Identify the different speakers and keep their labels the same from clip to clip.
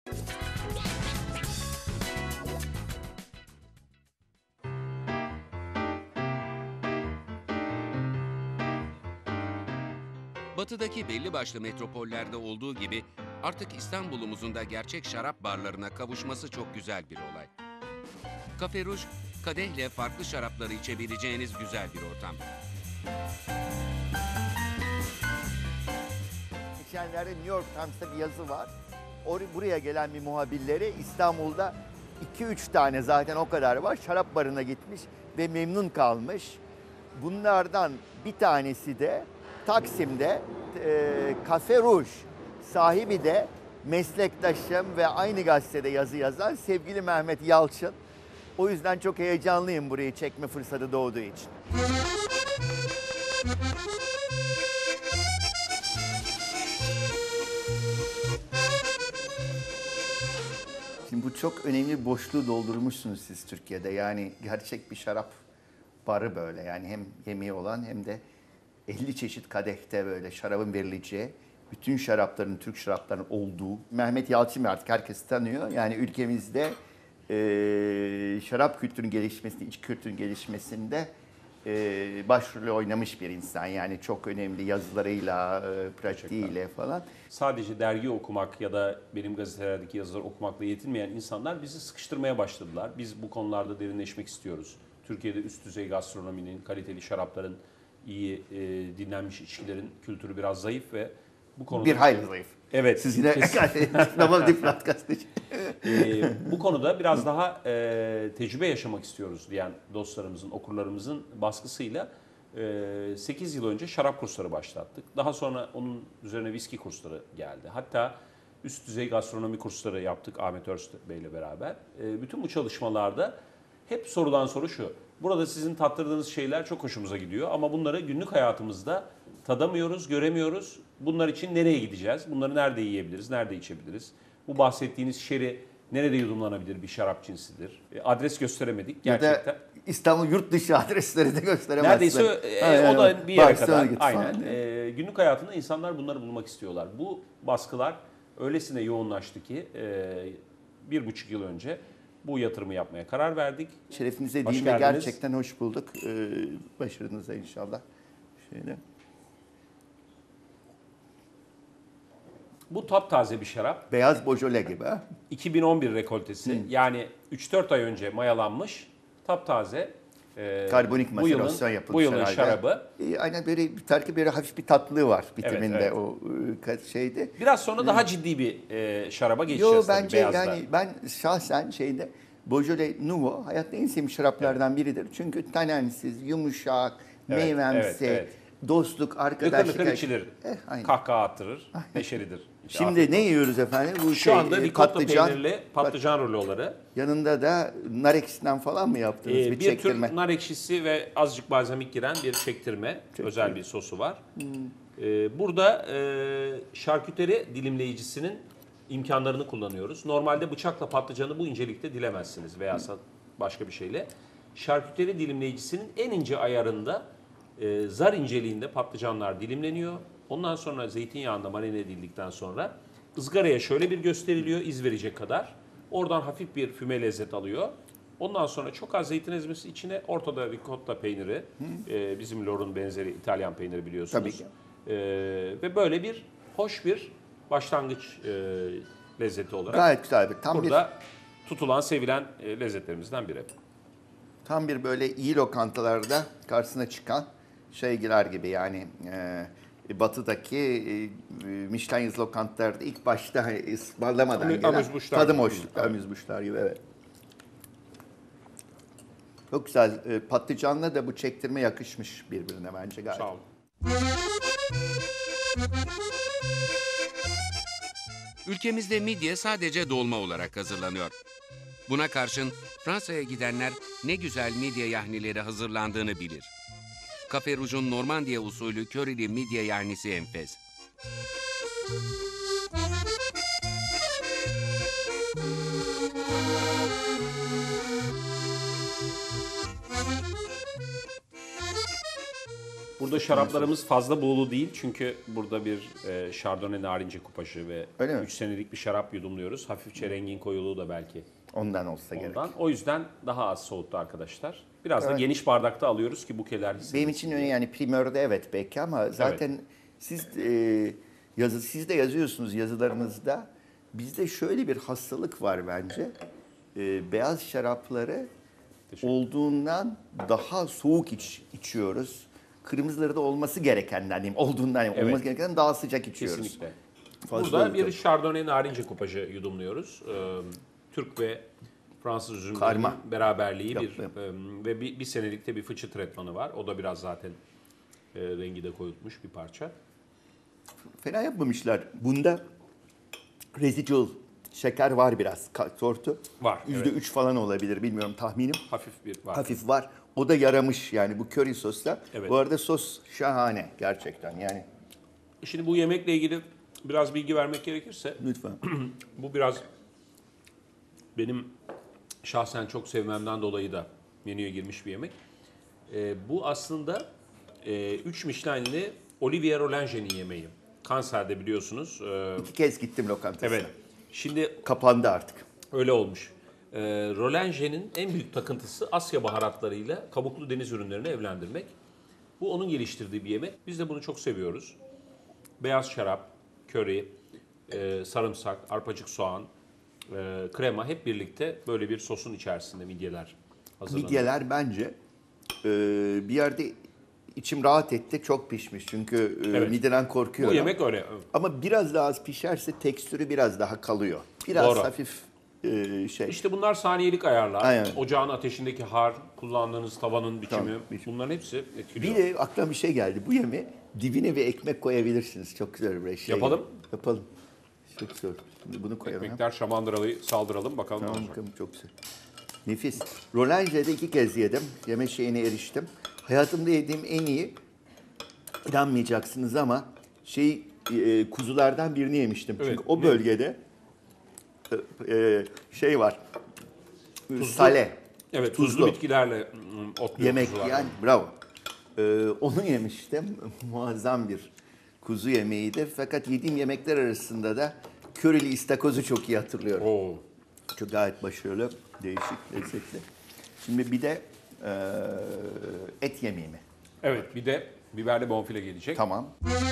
Speaker 1: Batıdaki belli başlı metropollerde olduğu gibi artık İstanbul'umuzun da gerçek şarap barlarına kavuşması çok güzel bir olay. Cafe Rouge, kadehle farklı şarapları içebileceğiniz güzel bir ortam.
Speaker 2: Geçenlerde New York Times'ta bir yazı var. Buraya gelen bir muhabirleri İstanbul'da 2-3 tane zaten o kadar var. Şarap barına gitmiş ve memnun kalmış. Bunlardan bir tanesi de Taksim'de Cafe Rouge. Sahibi de meslektaşım ve aynı gazetede yazı yazan sevgili Mehmet Yalçın. O yüzden çok heyecanlıyım burayı çekme fırsatı doğduğu için. Şimdi bu çok önemli bir boşluğu doldurmuşsunuz siz Türkiye'de. Yani gerçek bir şarap barı böyle. Yani hem yemeği olan hem de 50 çeşit kadehte böyle şarabın verileceği, bütün şarapların, Türk şaraplarının olduğu. Mehmet Yalçın artık herkes tanıyor. Yani ülkemizde şarap kültürünün gelişmesinde, iç kültürün gelişmesinde başrolü oynamış bir insan. Yani çok önemli yazılarıyla, pratiğiyle falan.
Speaker 3: Sadece dergi okumak ya da benim gazetelerdeki yazıları okumakla yetinmeyen insanlar bizi sıkıştırmaya başladılar. Biz bu konularda derinleşmek istiyoruz. Türkiye'de üst düzey gastronominin, kaliteli şarapların, iyi dinlenmiş içkilerin kültürü biraz zayıf ve bu konuda...
Speaker 2: Bir hayli zayıf.
Speaker 3: Evet.
Speaker 2: Siz yine diplomat gazeteci.
Speaker 3: Bu konuda biraz daha tecrübe yaşamak istiyoruz diyen dostlarımızın, okurlarımızın baskısıyla 8 yıl önce şarap kursları başlattık. Daha sonra onun üzerine viski kursları geldi. Hatta üst düzey gastronomi kursları yaptık Ahmet Örst Bey ile beraber. Bütün bu çalışmalarda hep sorulan soru şu. Burada sizin tattırdığınız şeyler çok hoşumuza gidiyor ama bunları günlük hayatımızda tadamıyoruz, göremiyoruz. Bunlar için nereye gideceğiz? Bunları nerede yiyebiliriz, nerede içebiliriz? Bu bahsettiğiniz şeri nerede yudumlanabilir bir şarap cinsidir? Adres gösteremedik gerçekten.
Speaker 2: Ya da İstanbul yurt dışı adresleri de gösteremezsin.
Speaker 3: Neredeyse o da bir yere kadar. Aynen.
Speaker 2: Falan.
Speaker 3: Günlük hayatında insanlar bunları bulmak istiyorlar. Bu baskılar öylesine yoğunlaştı ki 1,5 yıl önce bu yatırımı yapmaya karar verdik.
Speaker 2: Şerefinize değil ve gerçekten hoş bulduk. Başarınıza inşallah. Şöyle.
Speaker 3: Bu taptaze bir şarap.
Speaker 2: Beyaz Bojole gibi ha?
Speaker 3: 2011 rekoltesi. Yani 3-4 ay önce mayalanmış, taptaze.
Speaker 2: Karbonik maserasyon yapılmış
Speaker 3: bu yılın
Speaker 2: herhalde.
Speaker 3: şarabı.
Speaker 2: Aynen böyle belki böyle hafif bir tatlılığı var bitiminde
Speaker 3: evet.
Speaker 2: o şeyde.
Speaker 3: Biraz sonra daha ciddi bir şaraba geçeceğiz.
Speaker 2: Yo bence
Speaker 3: beyazda.
Speaker 2: yani ben şahsen Beaujolais Nouveau hayatta en sevdiğim şaraplardan biridir. Çünkü tanensiz, yumuşak, meyvemsi,
Speaker 3: evet.
Speaker 2: Dostluk, arkadaşlık.
Speaker 3: Lıkır içilir, kahkaha attırır, neşelidir.
Speaker 2: Şimdi ne yiyoruz efendim? Bu
Speaker 3: Şu anda ricotta peynirli patlıcan ruloları.
Speaker 2: Yanında da nar ekşisinden falan mı yaptınız? Bir çektirme.
Speaker 3: Tür nar ekşisi ve azıcık balzamik giren bir çektirme. Özel bir sosu var. Burada şarküteri dilimleyicisinin imkanlarını kullanıyoruz. Normalde bıçakla patlıcanı bu incelikte dilemezsiniz veya başka bir şeyle. Şarküteri dilimleyicisinin en ince ayarında zar inceliğinde patlıcanlar dilimleniyor. Ondan sonra zeytinyağında marine edildikten sonra ızgaraya şöyle bir gösteriliyor, iz verecek kadar. Oradan hafif bir füme lezzet alıyor. Ondan sonra çok az zeytin ezmesi içine ortada ricotta peyniri, bizim lorun benzeri İtalyan peyniri biliyorsunuz.
Speaker 2: Tabii ki.
Speaker 3: Ve böyle bir hoş bir başlangıç lezzeti olarak.
Speaker 2: Gayet güzel bir.
Speaker 3: Burada tutulan, sevilen lezzetlerimizden biri.
Speaker 2: Tam bir böyle iyi lokantalarda karşısına çıkan şeyler gibi yani batıdaki Michelin yıldızlı lokantalarda ilk başta ısmarlamadan gelen tadım hoşluklar gibi evet. Çok güzel. Patlıcanla da bu çektirme yakışmış birbirine bence gayet.
Speaker 3: Sağ olun.
Speaker 1: Ülkemizde midye sadece dolma olarak hazırlanıyor. Buna karşın Fransa'ya gidenler ne güzel midye yahnileri hazırlandığını bilir. Cafe Rouge'un Normandiya usulü körili midye yahnisi enfes.
Speaker 3: Burada Burada şaraplarımız fazla buğulu değil çünkü burada bir Chardonnay narince kupajı ve
Speaker 2: Öyle mi?
Speaker 3: 3 senelik bir şarap yudumluyoruz. Hafifçe rengin koyuluğu da belki
Speaker 2: Ondan olsa gerek.
Speaker 3: ondan. O yüzden daha az soğuttu arkadaşlar. Biraz da
Speaker 2: Evet.
Speaker 3: geniş bardakta alıyoruz ki bukeler hissedilsin.
Speaker 2: Benim için yani primörde evet belki ama zaten siz siz de yazıyorsunuz yazılarınızda. Bizde şöyle bir hastalık var bence. Beyaz şarapları olduğundan daha soğuk içiyoruz. Kırmızıları da olması gerekenden diyeyim. Olduğundan diyeyim.
Speaker 3: Evet.
Speaker 2: Olması gerekenden daha sıcak içiyoruz.
Speaker 3: Kesinlikle.
Speaker 2: Fazla
Speaker 3: Burada bir
Speaker 2: oldu.
Speaker 3: Chardonnay narince kupajı yudumluyoruz. Türk ve Fransız üzümlerinin
Speaker 2: Karma.
Speaker 3: beraberliği
Speaker 2: Yaptım.
Speaker 3: ve bir senelikte bir fıçı tretmanı var. O da biraz zaten rengi de koyulmuş bir parça.
Speaker 2: Fena yapmamışlar. Bunda residual şeker var biraz. Tortu.
Speaker 3: Var,
Speaker 2: %3 falan olabilir bilmiyorum tahminim.
Speaker 3: Hafif bir var.
Speaker 2: Hafif var. O da yaramış yani bu köri sosla.
Speaker 3: Evet.
Speaker 2: Bu arada sos şahane gerçekten yani.
Speaker 3: Şimdi bu yemekle ilgili biraz bilgi vermek gerekirse
Speaker 2: Lütfen.
Speaker 3: bu biraz benim şahsen çok sevmemden dolayı da menüye girmiş bir yemek. Bu aslında 3 Michelin'li Olivier Rolanger'in yemeği. Kanser'de biliyorsunuz.
Speaker 2: 2 kez gittim lokantasına.
Speaker 3: Evet. Şimdi
Speaker 2: Kapandı artık.
Speaker 3: öyle olmuş. Rolanger'in en büyük takıntısı Asya baharatlarıyla kabuklu deniz ürünlerini evlendirmek. Bu onun geliştirdiği bir yemek. Biz de bunu çok seviyoruz. Beyaz şarap, köri, sarımsak, arpacık soğan, krema hep birlikte böyle bir sosun içerisinde midyeler hazırlanıyor.
Speaker 2: Midyeler bence bir yerde içim rahat etti. Çok pişmiş çünkü
Speaker 3: Evet.
Speaker 2: mideden
Speaker 3: Bu
Speaker 2: korkuyorum.
Speaker 3: yemek öyle.
Speaker 2: Ama biraz daha az pişerse tekstürü biraz daha kalıyor. Biraz
Speaker 3: Doğru.
Speaker 2: hafif şey.
Speaker 3: İşte bunlar saniyelik ayarlar.
Speaker 2: Aynen.
Speaker 3: Ocağın ateşindeki har, kullandığınız tavanın biçimi,
Speaker 2: Tamam, biçim.
Speaker 3: bunların hepsi etkiliyor.
Speaker 2: Bir de aklıma bir şey geldi. Bu yemeğe dibine bir ekmek koyabilirsiniz. Çok güzel bir şey.
Speaker 3: Yapalım.
Speaker 2: Yapalım. Çok güzel. Şimdi bunu koyalım.
Speaker 3: Ekmekler şamandıralı saldıralım bakalım ne
Speaker 2: Tamam,
Speaker 3: olacak.
Speaker 2: bakalım, çok güzel. Nefis. Rolanger'de 2 kez yedim. Yemek şeyine eriştim. Hayatımda yediğim en iyi, inanmayacaksınız ama kuzulardan birini yemiştim.
Speaker 3: Evet,
Speaker 2: Çünkü o
Speaker 3: ne?
Speaker 2: bölgede şey var. Sale.
Speaker 3: Evet, tuzlu bitkilerle otluyor
Speaker 2: Yemek
Speaker 3: kuzular.
Speaker 2: yani bravo. Onu yemiştim. Muazzam bir kuzu yemeğiydi. Fakat yediğim yemekler arasında da körili istakozu çok iyi hatırlıyorum.
Speaker 3: Oo.
Speaker 2: Çok gayet başarılı, değişik, lezzetli. Şimdi bir de et yemeği mi?
Speaker 3: Evet, bir de biberli bonfile gelecek.
Speaker 2: Tamam.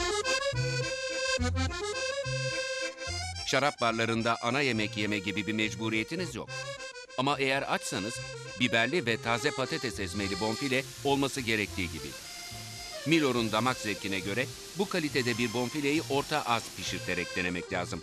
Speaker 1: Şarap barlarında ana yemek yeme gibi bir mecburiyetiniz yok. Ama eğer açsanız biberli ve taze patates ezmeli bonfile olması gerektiği gibi. Milor'un damak zevkine göre bu kalitede bir bonfileyi orta az pişirterek denemek lazım.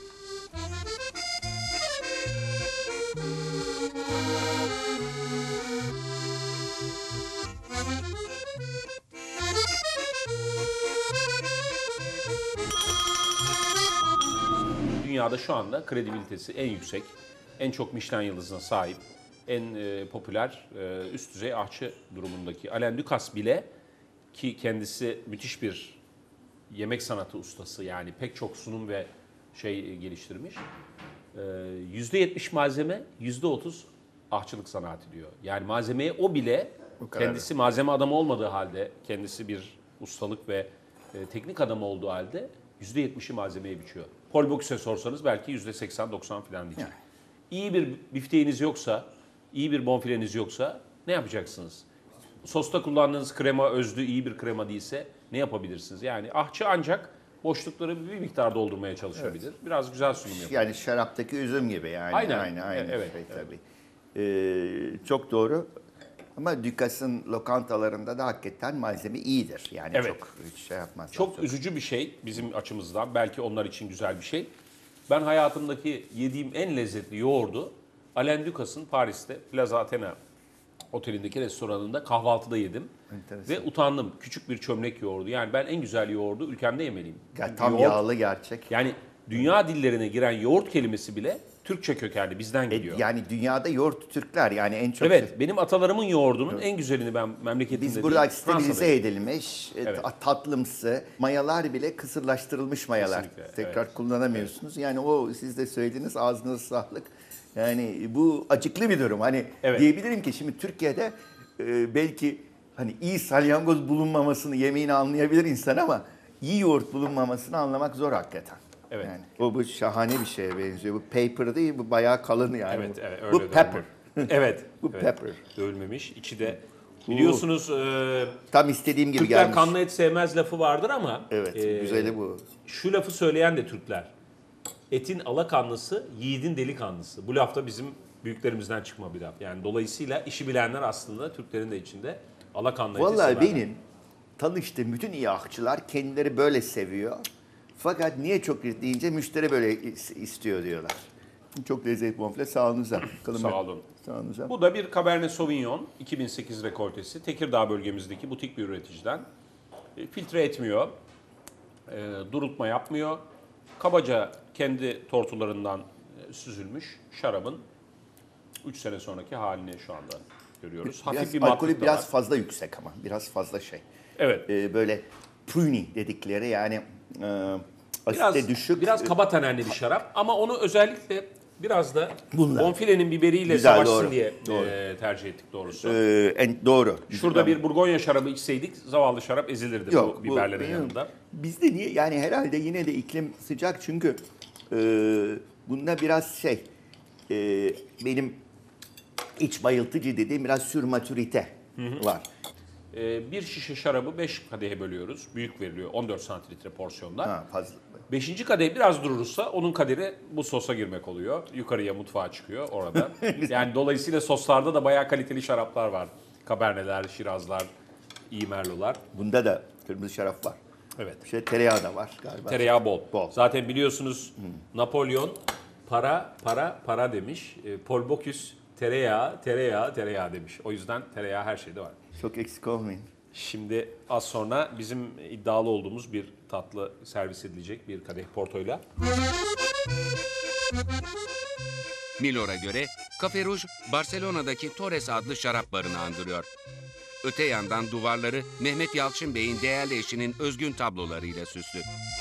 Speaker 3: Dünyada şu anda kredibilitesi en yüksek, en çok Michelin yıldızına sahip, en popüler üst düzey aşçı durumundaki Alain Ducasse bile, ki kendisi müthiş bir yemek sanatı ustası, yani pek çok sunum ve geliştirmiş. %70 malzeme, %30 aşçılık sanatı diyor. Yani malzemeye o bile,
Speaker 2: kadar.
Speaker 3: kendisi malzeme adamı olmadığı halde, kendisi bir ustalık ve teknik adamı olduğu halde %70'i malzemeye biçiyor. Paul Bocuse sorsanız belki %80-90 falan diyecek.
Speaker 2: Yani.
Speaker 3: İyi bir bifteğiniz yoksa, iyi bir bonfileniz yoksa ne yapacaksınız? Sosta kullandığınız krema özlü iyi bir krema değilse ne yapabilirsiniz? Yani ahçı ancak boşlukları bir miktar doldurmaya çalışabilir. Biraz güzel sunum yapar.
Speaker 2: Yani şaraptaki üzüm gibi yani.
Speaker 3: Aynen.
Speaker 2: Aynı
Speaker 3: Evet,
Speaker 2: şey
Speaker 3: evet.
Speaker 2: tabii. Çok doğru. Ama Ducasse'ın lokantalarında da hakikaten malzeme iyidir. Yani
Speaker 3: Evet.
Speaker 2: çok hiç şey yapmaz.
Speaker 3: Çok üzücü bir şey bizim açımızdan. Belki onlar için güzel bir şey. Ben hayatımdaki yediğim en lezzetli yoğurdu Alain Ducasse'ın Paris'te Plaza Athena otelindeki restoranında kahvaltıda yedim.
Speaker 2: Enteresan.
Speaker 3: Ve utandım. Küçük bir çömlek yoğurdu. Yani ben en güzel yoğurdu ülkemde yemeliyim.
Speaker 2: Ya,
Speaker 3: Çünkü
Speaker 2: tam
Speaker 3: yoğurt-
Speaker 2: yağlı gerçek.
Speaker 3: Yani dünya dillerine giren yoğurt kelimesi bile Türkçe kökenli, bizden geliyor.
Speaker 2: Yani dünyada yoğurt Türkler yani en çok.
Speaker 3: Evet, benim atalarımın yoğurdunun en güzelini ben memleketimde
Speaker 2: Biz
Speaker 3: değil,
Speaker 2: burada stabilize
Speaker 3: Fransa'da yedim.
Speaker 2: edilmiş,
Speaker 3: Evet.
Speaker 2: tatlımsı, mayalar bile kısırlaştırılmış mayalar.
Speaker 3: Kesinlikle,
Speaker 2: Tekrar
Speaker 3: evet.
Speaker 2: kullanamıyorsunuz. Yani o siz de söylediğiniz ağzınıza sağlık. Yani bu acıklı bir durum. Hani
Speaker 3: Evet.
Speaker 2: diyebilirim ki şimdi Türkiye'de belki Hani iyi salyangoz bulunmamasını, yemeğini anlayabilir insan ama iyi yoğurt bulunmamasını anlamak zor hakikaten.
Speaker 3: Evet.
Speaker 2: Yani bu şahane bir şeye benziyor. Bu paper değil, bu bayağı kalın yani.
Speaker 3: Evet, evet, öyle
Speaker 2: Bu
Speaker 3: de
Speaker 2: pepper.
Speaker 3: Evet.
Speaker 2: Bu
Speaker 3: evet.
Speaker 2: pepper.
Speaker 3: Dövülmemiş. İçi de biliyorsunuz
Speaker 2: Tam istediğim gibi
Speaker 3: Türkler
Speaker 2: gelmiş.
Speaker 3: kanlı et sevmez lafı vardır ama
Speaker 2: Evet, güzeli bu.
Speaker 3: şu lafı söyleyen de Türkler. Etin alakanlısı, yiğidin delikanlısı. Bu laf da bizim büyüklerimizden çıkma bir laf. Yani dolayısıyla işi bilenler aslında Türklerin de içinde alakanlı eti
Speaker 2: Vallahi
Speaker 3: severler.
Speaker 2: benim tanıştığım bütün iyi aşçılar kendileri böyle seviyor. Fakat niye çok deyince müşteri böyle istiyor diyorlar. Çok lezzetli bonfile sağlığınıza.
Speaker 3: Sağ olun.
Speaker 2: Sağlığınıza.
Speaker 3: Bu da bir Cabernet Sauvignon 2008 rekoltesi. Tekirdağ bölgemizdeki butik bir üreticiden. Filtre etmiyor, durultma yapmıyor. Kabaca kendi tortularından süzülmüş şarabın 3 sene sonraki halini şu anda görüyoruz. Hafif
Speaker 2: Biraz
Speaker 3: bir
Speaker 2: alkolü
Speaker 3: matlık da
Speaker 2: biraz
Speaker 3: var.
Speaker 2: fazla yüksek ama. Biraz fazla şey.
Speaker 3: Evet.
Speaker 2: Böyle pruny dedikleri yani asite düşük.
Speaker 3: Biraz kaba tenenli bir şarap ama onu özellikle biraz da
Speaker 2: Bunlar.
Speaker 3: bonfilenin biberiyle
Speaker 2: Güzel,
Speaker 3: savaşsın
Speaker 2: doğru,
Speaker 3: diye
Speaker 2: doğru.
Speaker 3: tercih ettik doğrusu.
Speaker 2: Doğru.
Speaker 3: Şurada bir Burgonya şarabı içseydik zavallı şarap ezilirdi
Speaker 2: Yok,
Speaker 3: bu biberlerin yanında.
Speaker 2: Bizde niye? Yani herhalde yine de iklim sıcak çünkü bunda biraz benim iç bayıltıcı dediğim biraz sürmatürite var.
Speaker 3: Bir şişe şarabı 5 kadehe bölüyoruz. Büyük veriliyor 14 santimetre porsiyonda.
Speaker 2: Ha, fazla.
Speaker 3: 5. kadeh biraz durursa onun kaderi bu sosa girmek oluyor. Yukarıya mutfağa çıkıyor orada. Yani dolayısıyla soslarda da bayağı kaliteli şaraplar var. Caberneler, Şirazlar, iyi Merlot'lar.
Speaker 2: Bunda da kırmızı şarap var.
Speaker 3: Evet.
Speaker 2: Tereyağı da var galiba.
Speaker 3: Tereyağı bol.
Speaker 2: Bol.
Speaker 3: Zaten biliyorsunuz Napolyon para demiş. Paul Bocuse tereyağı demiş. O yüzden tereyağı her şeyde var.
Speaker 2: Çok eksik olmayın.
Speaker 3: Şimdi az sonra bizim iddialı olduğumuz bir tatlı servis edilecek bir kadeh portoyla.
Speaker 1: Milor'a göre Café Rouge, Barcelona'daki Torres adlı şarap barını andırıyor. Öte yandan duvarları Mehmet Yalçın Bey'in değerli eşinin özgün tablolarıyla süslü.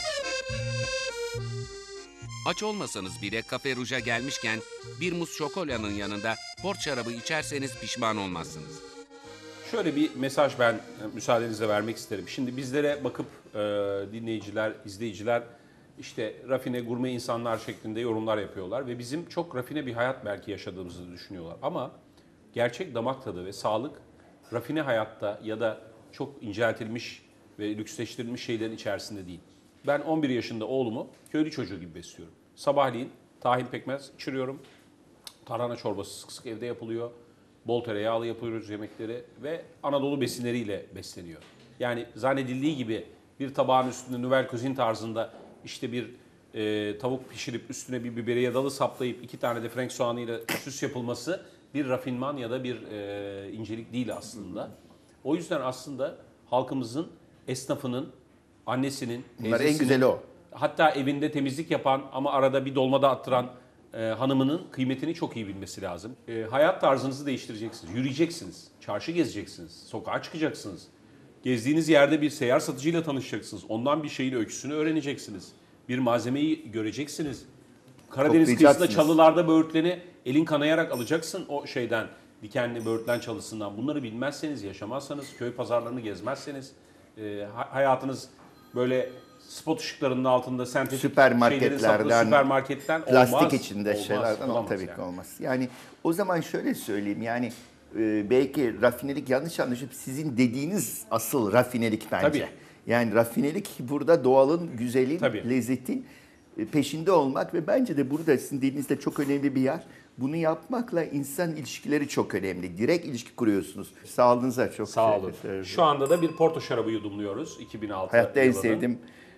Speaker 1: Aç olmasanız bile Café Rouge'a gelmişken bir muz şokolanın yanında port şarabı içerseniz pişman olmazsınız.
Speaker 3: Şöyle bir mesaj ben müsaadenizle vermek isterim. Şimdi bizlere bakıp dinleyiciler, izleyiciler işte rafine, gurme insanlar şeklinde yorumlar yapıyorlar ve bizim çok rafine bir hayat belki yaşadığımızı düşünüyorlar. Ama gerçek damak tadı ve sağlık rafine hayatta ya da çok inceltilmiş ve lüksleştirilmiş şeylerin içerisinde değil. Ben 11 yaşında oğlumu köylü çocuğu gibi besliyorum. Sabahleyin tahin pekmez içiriyorum. Tarhana çorbası sık sık evde yapılıyor. Bol tereyağlı yapıyoruz yemekleri ve Anadolu besinleriyle besleniyor. Yani zannedildiği gibi bir tabağın üstünde Nouvelle Cuisine tarzında işte bir tavuk pişirip üstüne bir biberiye dalı saplayıp 2 tane de Frank soğanıyla süs yapılması bir rafinman ya da bir incelik değil aslında. O yüzden aslında halkımızın, esnafının, annesinin,
Speaker 2: Bunlar en
Speaker 3: teyzesinin,
Speaker 2: güzeli o.
Speaker 3: hatta evinde temizlik yapan ama arada bir dolmada attıran hanımının kıymetini çok iyi bilmesi lazım. Hayat tarzınızı değiştireceksiniz, yürüyeceksiniz, çarşı gezeceksiniz, sokağa çıkacaksınız. Gezdiğiniz yerde bir seyyar satıcıyla tanışacaksınız. Ondan bir şeyin öyküsünü öğreneceksiniz. Bir malzemeyi göreceksiniz. Karadeniz kıyısında
Speaker 2: Toplayacaksınız.
Speaker 3: çalılarda böğürtleni elin kanayarak alacaksın o şeyden, dikenli böğürtlen çalısından. Bunları bilmezseniz, yaşamazsanız, köy pazarlarını gezmezseniz, hayatınız böyle spot ışıklarının altında sentetik şeylerin satıldığı süpermarketten
Speaker 2: plastik
Speaker 3: olmaz.
Speaker 2: içinde
Speaker 3: Olmaz,
Speaker 2: şeylerden
Speaker 3: olamaz
Speaker 2: tabii
Speaker 3: yani.
Speaker 2: ki olmaz. Yani o zaman şöyle söyleyeyim yani belki rafinelik yanlış anlaşıp sizin dediğiniz asıl rafinelik bence.
Speaker 3: Tabii.
Speaker 2: Yani rafinelik burada doğalın, güzelin,
Speaker 3: Tabii.
Speaker 2: lezzetin peşinde olmak ve bence de burada sizin dediğinizde çok önemli bir yer. Bunu yapmakla insan ilişkileri çok önemli. Direkt ilişki kuruyorsunuz. Sağlığınıza çok
Speaker 3: Sağ olun.
Speaker 2: sevindim.
Speaker 3: Şu anda da bir Porto şarabı yudumluyoruz 2006
Speaker 2: Hayatta en
Speaker 3: yılının.
Speaker 2: sevdiğim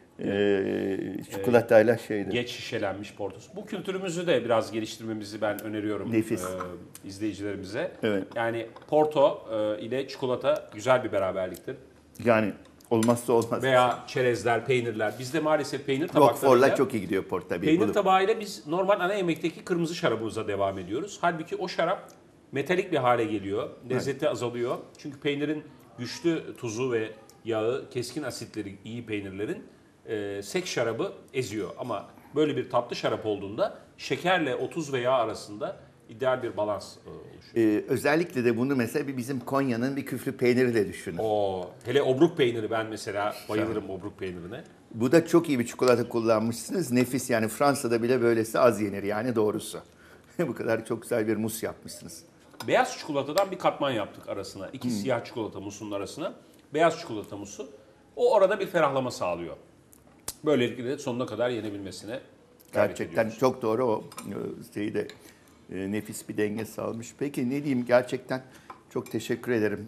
Speaker 2: çikolatayla şeydi.
Speaker 3: Geç şişelenmiş portosu. Bu kültürümüzü de biraz geliştirmemizi ben öneriyorum
Speaker 2: Nefis.
Speaker 3: izleyicilerimize.
Speaker 2: Evet.
Speaker 3: Yani porto ile çikolata güzel bir beraberliktir.
Speaker 2: Yani olmazsa olmaz.
Speaker 3: Veya çerezler, peynirler. Bizde maalesef peynir tabaklarıyla...
Speaker 2: Roquefort'la çok iyi gidiyor port tabii.
Speaker 3: Peynir
Speaker 2: Bunu-
Speaker 3: tabağıyla biz normal ana yemekteki kırmızı şarabımıza devam ediyoruz. Halbuki o şarap metalik bir hale geliyor. Lezzeti azalıyor. Çünkü peynirin güçlü tuzu ve yağı, keskin asitleri iyi peynirlerin sek şarabı eziyor. Ama böyle bir tatlı şarap olduğunda şekerle o tuz ve yağ arasında ideal bir balans oluşuyor.
Speaker 2: Özellikle de bunu mesela bizim Konya'nın bir küflü peyniriyle düşünün.
Speaker 3: Hele obruk peyniri, ben mesela bayılırım obruk peynirine.
Speaker 2: Bu da çok iyi bir çikolata kullanmışsınız. Nefis, yani Fransa'da bile böylesi az yenir yani, doğrusu. Bu kadar çok güzel bir mus yapmışsınız.
Speaker 3: Beyaz çikolatadan bir katman yaptık arasına. İki siyah çikolata musunun arasına beyaz çikolata musu. O orada bir ferahlama sağlıyor. Böylelikle de sonuna kadar yenebilmesine gayret
Speaker 2: Gerçekten
Speaker 3: ediyoruz.
Speaker 2: çok doğru, o şeyi de nefis bir denge sağlamış. Peki ne diyeyim, gerçekten çok teşekkür ederim.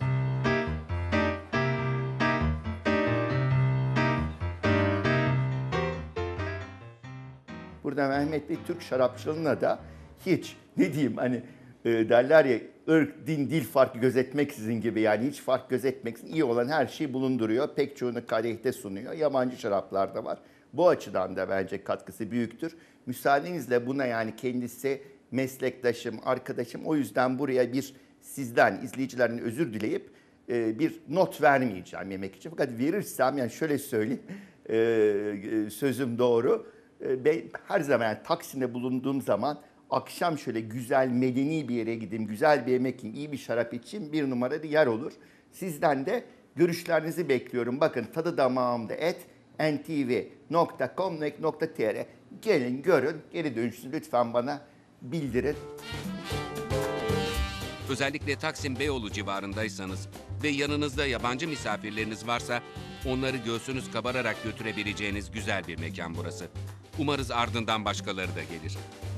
Speaker 2: Burada Mehmet Bey Türk şarapçılığına da hiç ne diyeyim, hani derler ya, ırk, din, dil farkı gözetmeksizin gibi, yani hiç fark gözetmeksizin iyi olan her şeyi bulunduruyor. Pek çoğunu kadehte sunuyor. Yabancı şaraplar da var. Bu açıdan da bence katkısı büyüktür. Müsaadenizle buna, yani kendisi meslektaşım, arkadaşım, o yüzden buraya bir sizden, izleyicilerin özür dileyip bir not vermeyeceğim yemek için. Fakat verirsem, yani şöyle söyleyeyim, sözüm doğru. Ben her zaman, yani Taksim'de bulunduğum zaman akşam şöyle güzel, medeni bir yere gideyim, güzel bir yemek yiyeyim, iyi bir şarap içeyim, bir numarada yer olur. Sizden de görüşlerinizi bekliyorum. Bakın, tadı damağımda et, ntv.com.tr. Gelin, görün, geri dönüşünüzü lütfen bana bildirin.
Speaker 1: Özellikle Taksim Beyoğlu civarındaysanız ve yanınızda yabancı misafirleriniz varsa onları göğsünüz kabararak götürebileceğiniz güzel bir mekan burası. Umarız ardından başkaları da gelir.